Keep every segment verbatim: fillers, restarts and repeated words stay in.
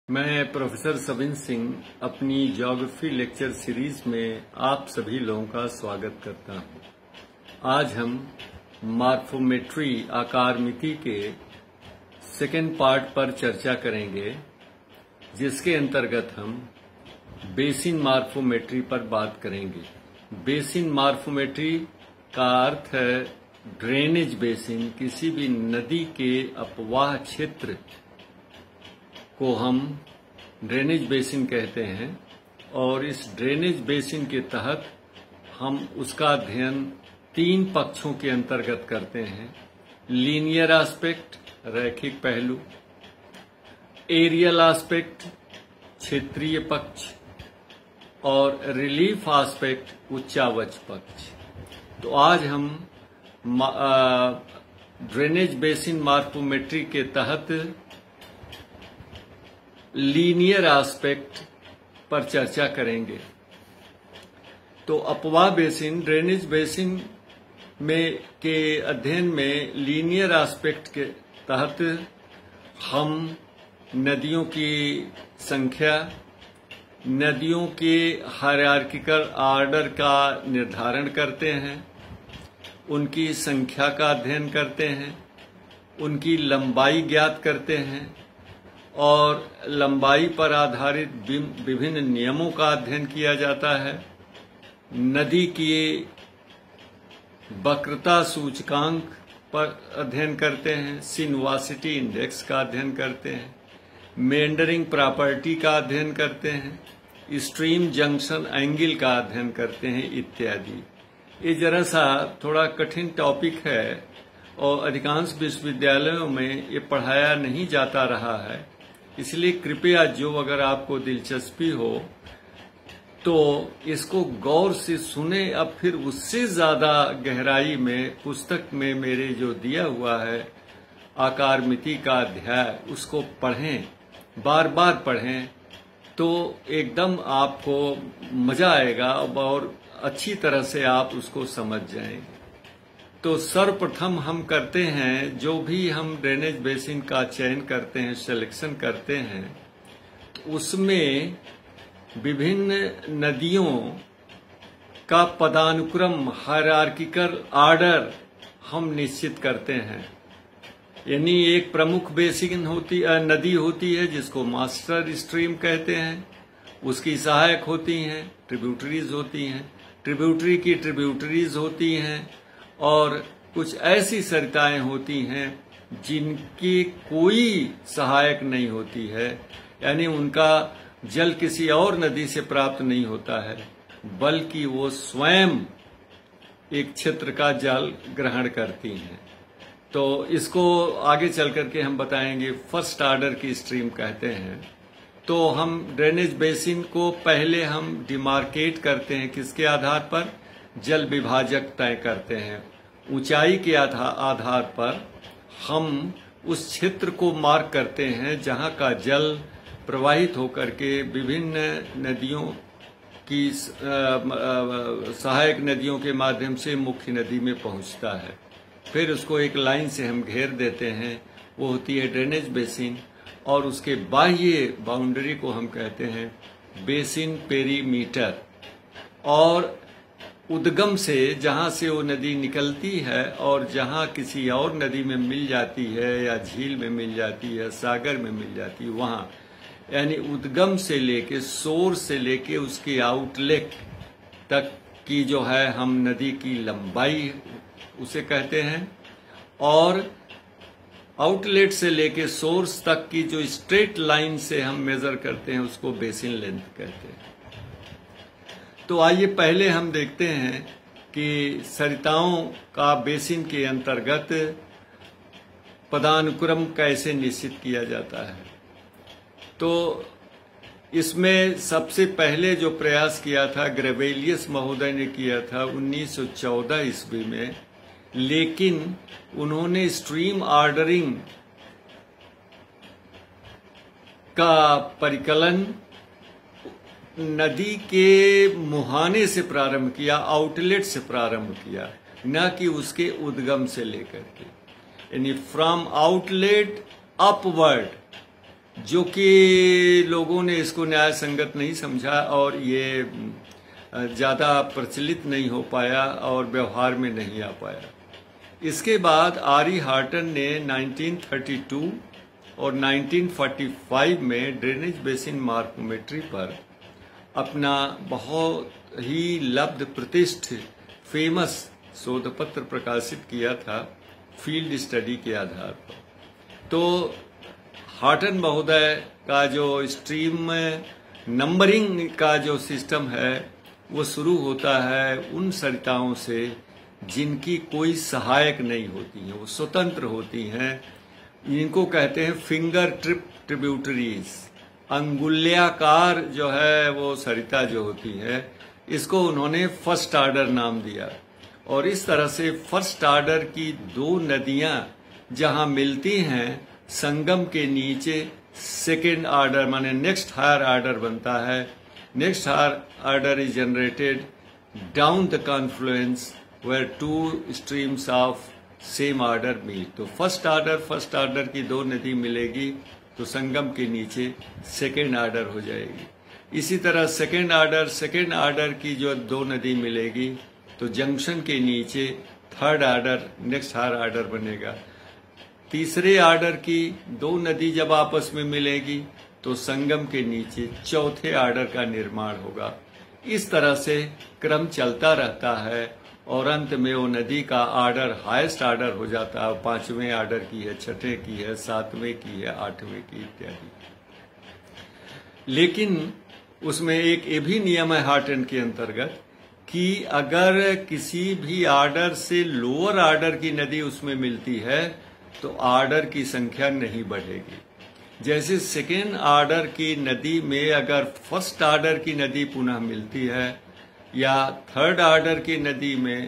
मैं प्रोफेसर सविन सिंह अपनी geography lecture series में आप सभी लोगों का स्वागत करता हूं। आज हम मार्फोमेट्री आकार मिति के सेकेंड पार्ट पर चर्चा करेंगे, जिसके अंतर्गत हम बेसिन मार्फोमेट्री पर बात करेंगे। बेसिन मार्फोमेट्री का अर्थ है ड्रेनेज बेसिन। किसी भी नदी के अपवाह क्षेत्र को हम ड्रेनेज बेसिन कहते हैं और इस ड्रेनेज बेसिन के तहत हम उसका अध्ययन तीन पक्षों के अंतर्गत करते हैं। लीनियर एस्पेक्ट, रैखिक पहलू, एरियल एस्पेक्ट, क्षेत्रीय पक्ष, और रिलीफ एस्पेक्ट, उच्चावच पक्ष। तो आज हम ड्रेनेज बेसिन मार्फोमेट्री के तहत लीनियर एस्पेक्ट पर चर्चा करेंगे। तो अपवाह बेसिन, ड्रेनेज बेसिन में के अध्ययन में लीनियर एस्पेक्ट के तहत हम नदियों की संख्या, नदियों के हायरार्किकल ऑर्डर का निर्धारण करते हैं, उनकी संख्या का अध्ययन करते हैं, उनकी लंबाई ज्ञात करते हैं और लंबाई पर आधारित विभिन्न नियमों का अध्ययन किया जाता है। नदी की वक्रता सूचकांक पर अध्ययन करते हैं, सिनुआसिटी इंडेक्स का अध्ययन करते हैं, मेंडरिंग प्रॉपर्टी का अध्ययन करते हैं, स्ट्रीम जंक्शन एंगल का अध्ययन करते हैं इत्यादि। ये जरा सा थोड़ा कठिन टॉपिक है और अधिकांश विश्वविद्यालयों में ये पढ़ाया नहीं जाता रहा है, इसलिए कृपया जो अगर आपको दिलचस्पी हो तो इसको गौर से सुने। अब फिर उससे ज्यादा गहराई में पुस्तक में मेरे जो दिया हुआ है आकार मिति का अध्याय, उसको पढ़ें, बार बार पढ़ें, तो एकदम आपको मजा आएगा और अच्छी तरह से आप उसको समझ जाएंगे। तो सर्वप्रथम हम करते हैं, जो भी हम ड्रेनेज बेसिन का चयन करते हैं, सिलेक्शन करते हैं, तो उसमें विभिन्न नदियों का पदानुक्रम, हायरार्किकल ऑर्डर हम निश्चित करते हैं। यानी एक प्रमुख बेसिन होती नदी होती है जिसको मास्टर स्ट्रीम कहते हैं, उसकी सहायक होती हैं ट्रिब्यूटरीज होती हैं, ट्रिब्यूटरी की ट्रिब्यूटरीज होती हैं, और कुछ ऐसी सरिताएं होती हैं जिनकी कोई सहायक नहीं होती है, यानी उनका जल किसी और नदी से प्राप्त नहीं होता है, बल्कि वो स्वयं एक क्षेत्र का जल ग्रहण करती हैं। तो इसको आगे चल करके हम बताएंगे। फर्स्ट ऑर्डर की स्ट्रीम कहते हैं। तो हम ड्रेनेज बेसिन को पहले हम डिमार्केट करते हैं, किसके आधार पर? जल विभाजक तय करते हैं। ऊंचाई के आधार पर हम उस क्षेत्र को मार्क करते हैं जहां का जल प्रवाहित होकर के विभिन्न नदियों की सहायक नदियों के माध्यम से मुख्य नदी में पहुंचता है। फिर उसको एक लाइन से हम घेर देते हैं, वो होती है ड्रेनेज बेसिन, और उसके बाह्य बाउंड्री को हम कहते हैं बेसिन पेरीमीटर। और उद्गम से, जहां से वो नदी निकलती है और जहां किसी और नदी में मिल जाती है या झील में मिल जाती है, सागर में मिल जाती है, वहां यानी उद्गम से लेके, सोर्स से लेके उसके आउटलेट तक की जो है हम नदी की लंबाई उसे कहते हैं, और आउटलेट से लेके सोर्स तक की जो स्ट्रेट लाइन से हम मेजर करते हैं उसको बेसिन लेंथ कहते हैं। तो आइए पहले हम देखते हैं कि सरिताओं का बेसिन के अंतर्गत पदानुक्रम कैसे निश्चित किया जाता है। तो इसमें सबसे पहले जो प्रयास किया था ग्रेवेलियस महोदय ने किया था उन्नीस सौ चौदह ईस्वी में, लेकिन उन्होंने स्ट्रीम ऑर्डरिंग का परिकलन नदी के मुहाने से प्रारंभ किया, आउटलेट से प्रारंभ किया, न कि उसके उद्गम से लेकर के, यानी फ्रॉम आउटलेट अपवर्ड जो कि लोगों ने इसको न्याय संगत नहीं समझा और ये ज़्यादा प्रचलित नहीं हो पाया और व्यवहार में नहीं आ पाया। इसके बाद आर ई हार्टन ने नाइनटीन थर्टी टू और नाइनटीन फोर्टी फाइव में ड्रेनेज बेसिन मार्कोमेट्री पर अपना बहुत ही लब्ध प्रतिष्ठित फेमस शोधपत्र प्रकाशित किया था फील्ड स्टडी के आधार पर। तो हार्टन महोदय का जो स्ट्रीम नंबरिंग का जो सिस्टम है वो शुरू होता है उन सरिताओं से जिनकी कोई सहायक नहीं होती हैं, वो स्वतंत्र होती हैं। इनको कहते हैं फिंगर ट्रिप ट्रिब्यूटरीज। अंगुल्याकार जो है वो सरिता जो होती है, इसको उन्होंने फर्स्ट आर्डर नाम दिया। और इस तरह से फर्स्ट आर्डर की दो नदियां जहां मिलती हैं, संगम के नीचे सेकेंड आर्डर माने नेक्स्ट हायर आर्डर बनता है। Next higher order is generated down the confluence where two streams of same order meet. तो फर्स्ट आर्डर फर्स्ट आर्डर की दो नदी मिलेगी तो संगम के नीचे सेकेंड आर्डर हो जाएगी। इसी तरह सेकेंड आर्डर सेकेंड आर्डर की जो दो नदी मिलेगी तो जंक्शन के नीचे third order next higher order बनेगा। तीसरे आर्डर की दो नदी जब आपस में मिलेगी तो संगम के नीचे चौथे आर्डर का निर्माण होगा। इस तरह से क्रम चलता रहता है और अंत में वो नदी का आर्डर हाईएस्ट आर्डर हो जाता है। पांचवें आर्डर की है, छठे की है, सातवें की है, आठवें की इत्यादि। लेकिन उसमें एक ये भी नियम है हार्टन के अंतर्गत कि अगर किसी भी आर्डर से लोअर आर्डर की नदी उसमें मिलती है तो आर्डर की संख्या नहीं बढ़ेगी। जैसे सेकेंड आर्डर की नदी में अगर फर्स्ट आर्डर की नदी पुनः मिलती है या थर्ड आर्डर की नदी में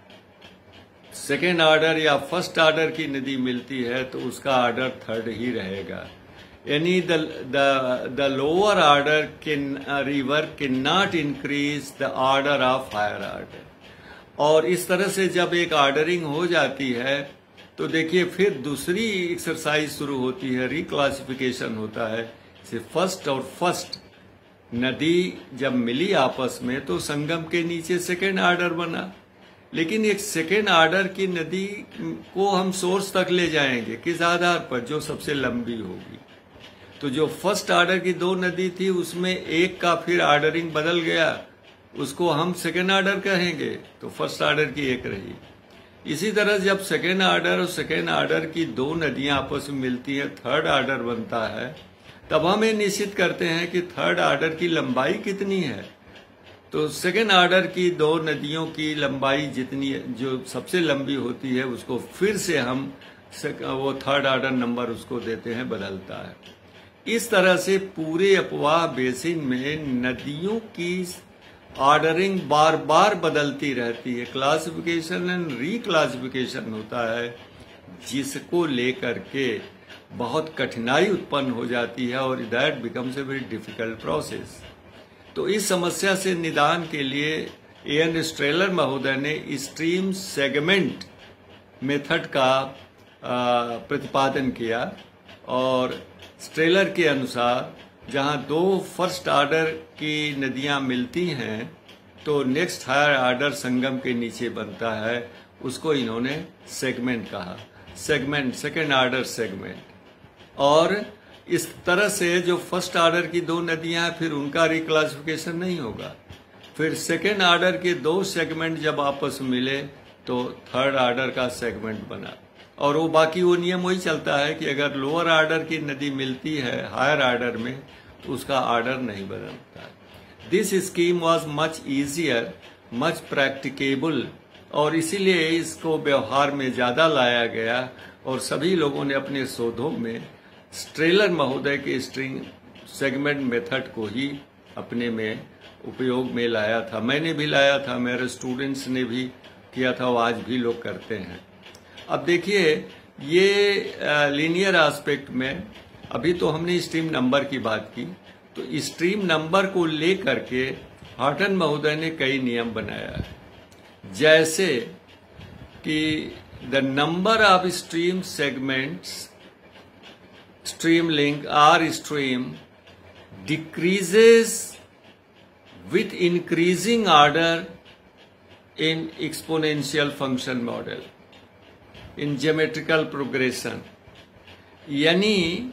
सेकेंड आर्डर या फर्स्ट आर्डर की नदी मिलती है तो उसका आर्डर थर्ड ही रहेगा। यानी the the the lower order can river can not increase the order of higher order. और इस तरह से जब एक आर्डरिंग हो जाती है तो देखिए फिर दूसरी एक्सरसाइज शुरू होती है, रिक्लासिफिकेशन होता है। से फर्स्ट और फर्स्ट नदी जब मिली आपस में तो संगम के नीचे सेकेंड आर्डर बना। लेकिन एक सेकेंड आर्डर की नदी को हम सोर्स तक ले जाएंगे किस आधार पर? जो सबसे लंबी होगी। तो जो फर्स्ट आर्डर की दो नदी थी उसमें एक का फिर आर्डरिंग बदल गया, उसको हम सेकेंड आर्डर कहेंगे, तो फर्स्ट आर्डर की एक रही। इसी तरह जब सेकेंड आर्डर और सेकेंड आर्डर की दो नदियां आपस में मिलती हैं, थर्ड आर्डर बनता है, तब हम ये निश्चित करते हैं कि थर्ड आर्डर की लंबाई कितनी है। तो सेकेंड आर्डर की दो नदियों की लंबाई जितनी जो सबसे लंबी होती है उसको फिर से हम वो थर्ड आर्डर नंबर उसको देते हैं, बदलता है। इस तरह से पूरे अपवाह बेसिन में नदियों की ऑर्डरिंग बार बार बदलती रहती है। क्लासिफिकेशन एंड रीक्लासिफिकेशन होता है जिसको लेकर के बहुत कठिनाई उत्पन्न हो जाती है और that becomes a very difficult process. तो इस समस्या से निदान के लिए ए एन स्ट्रेलर महोदय ने स्ट्रीम सेगमेंट मेथड का प्रतिपादन किया और स्ट्रेलर के अनुसार जहां दो फर्स्ट आर्डर की नदियां मिलती हैं तो नेक्स्ट हायर आर्डर संगम के नीचे बनता है, उसको इन्होंने सेगमेंट कहा, सेगमेंट सेकेंड आर्डर सेगमेंट। और इस तरह से जो फर्स्ट आर्डर की दो नदियां हैं फिर उनका रिक्लासिफिकेशन नहीं होगा। फिर सेकेंड आर्डर के दो सेगमेंट जब आपस में मिले तो थर्ड आर्डर का सेगमेंट बना। और वो बाकी वो नियम वही चलता है कि अगर लोअर आर्डर की नदी मिलती है हायर आर्डर में तो उसका आर्डर नहीं बदलता है। This scheme was much easier, much practicable, और इसीलिए इसको व्यवहार में ज्यादा लाया गया और सभी लोगों ने अपने शोधों में स्ट्रेलर महोदय के स्ट्रिंग सेगमेंट मेथड को ही अपने में उपयोग में लाया था। मैंने भी लाया था, मेरे स्टूडेंट्स ने भी किया था, वो आज भी लोग करते हैं। अब देखिए ये लीनियर एस्पेक्ट में अभी तो हमने स्ट्रीम नंबर की बात की, तो स्ट्रीम नंबर को लेकर के हार्टन महोदय ने कई नियम बनाया है, जैसे कि the number of stream segments stream link R stream decreases with increasing order in exponential function model in geometrical progression, यानी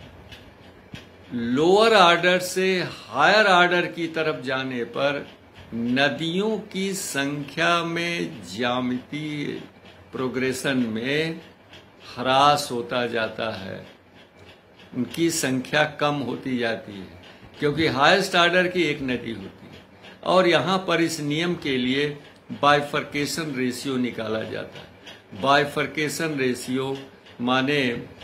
लोअर ऑर्डर से हायर ऑर्डर की तरफ जाने पर नदियों की संख्या में ज्यामितीय प्रोग्रेशन में ह्रास होता जाता है, उनकी संख्या कम होती जाती है, क्योंकि हाईएस्ट ऑर्डर की एक नदी होती है। और यहाँ पर इस नियम के लिए बाइफर्केशन रेशियो निकाला जाता है। बाइफर्केशन रेशियो माने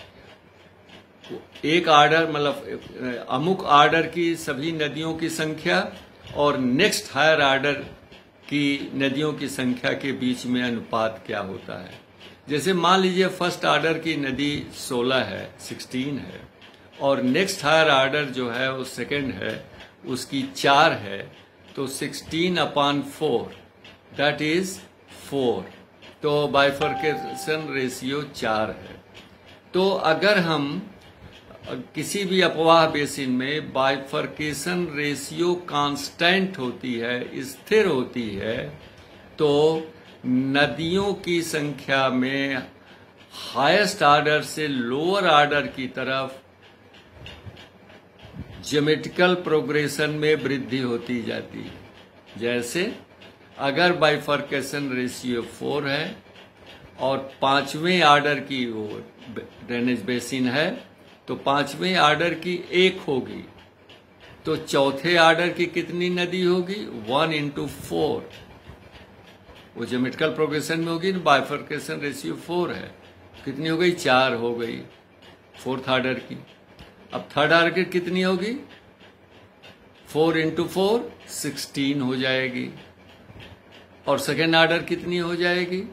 एक ऑर्डर मतलब अमुक ऑर्डर की सभी नदियों की संख्या और नेक्स्ट हायर ऑर्डर की नदियों की संख्या के बीच में अनुपात क्या होता है। जैसे मान लीजिए फर्स्ट ऑर्डर की नदी सोलह है, सोलह है, और नेक्स्ट हायर ऑर्डर जो है वो सेकंड है, उसकी चार है, तो सोलह upon four that is four, तो बाइफर्केशन रेशियो चार है। तो अगर हम किसी भी अपवाह बेसिन में बाइफर्केशन रेशियो कांस्टेंट होती है, स्थिर होती है, तो नदियों की संख्या में हाईएस्ट ऑर्डर से लोअर ऑर्डर की तरफ ज्योमेट्रिकल प्रोग्रेशन में वृद्धि होती जाती है। जैसे अगर बाइफर्केशन रेशियो फोर है और पांचवें ऑर्डर की वो ड्रेनेज बेसिन है, तो पांचवें ऑर्डर की एक होगी, तो चौथे ऑर्डर की कितनी नदी होगी? वन इंटू फोर, वो ज्योमेट्रिकल प्रोग्रेशन में होगी, बाइफर्केशन रेशियो फोर है, कितनी हो गई? चार हो गई फोर्थ ऑर्डर की। अब थर्ड ऑर्डर की कितनी होगी? फोर इंटू फोर सिक्सटीन हो जाएगी, और सेकेंड ऑर्डर कितनी हो जाएगी?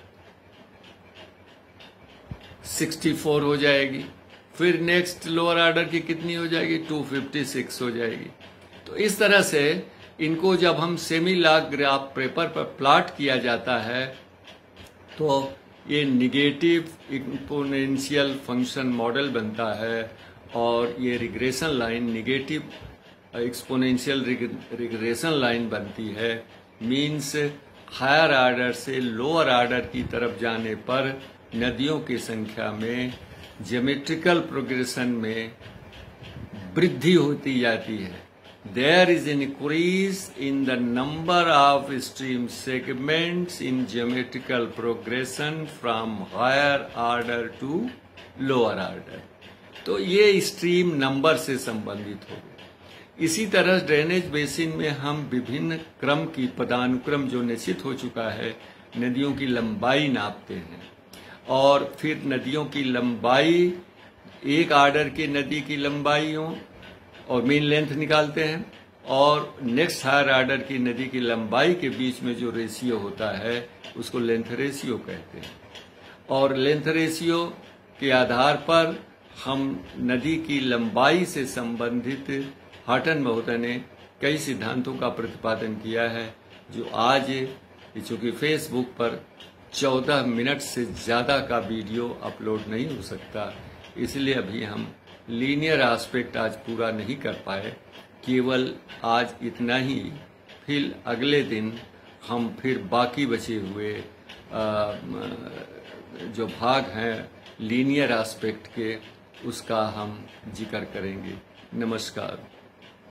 सिक्सटी फोर हो जाएगी। फिर नेक्स्ट लोअर ऑर्डर की कितनी हो जाएगी? टू फिफ्टी सिक्स हो जाएगी। तो इस तरह से इनको जब हम सेमी लॉग ग्राफ पेपर पर प्लॉट किया जाता है, तो ये निगेटिव एक्सपोनेंशियल फंक्शन मॉडल बनता है, और ये regression line negative exponential regression line बनती है। मीन्स हायर ऑर्डर से लोअर ऑर्डर की तरफ जाने पर नदियों की संख्या में ज्योमेट्रिकल प्रोग्रेशन में वृद्धि होती जाती है। There is an increase in the number of stream segments in geometrical progression from higher order to lower order. तो ये स्ट्रीम नंबर से संबंधित हो गए। इसी तरह ड्रेनेज बेसिन में हम विभिन्न क्रम की पदानुक्रम जो निश्चित हो चुका है, नदियों की लंबाई नापते हैं, और फिर नदियों की लंबाई एक ऑर्डर की नदी की लंबाई हो और मीन लेंथ निकालते हैं, और नेक्स्ट हायर ऑर्डर की नदी की लंबाई के बीच में जो रेशियो होता है उसको लेंथ रेशियो कहते हैं। और लेंथ रेशियो के आधार पर हम नदी की लंबाई से संबंधित हॉटन महोदय ने कई सिद्धांतों का प्रतिपादन किया है, जो आज चूंकि फेसबुक पर चौदह मिनट से ज़्यादा का वीडियो अपलोड नहीं हो सकता, इसलिए अभी हम लीनियर एस्पेक्ट आज पूरा नहीं कर पाए, केवल आज इतना ही। फिर अगले दिन हम फिर बाकी बचे हुए आ, जो भाग हैं लीनियर एस्पेक्ट के, उसका हम जिक्र करेंगे। नमस्कार।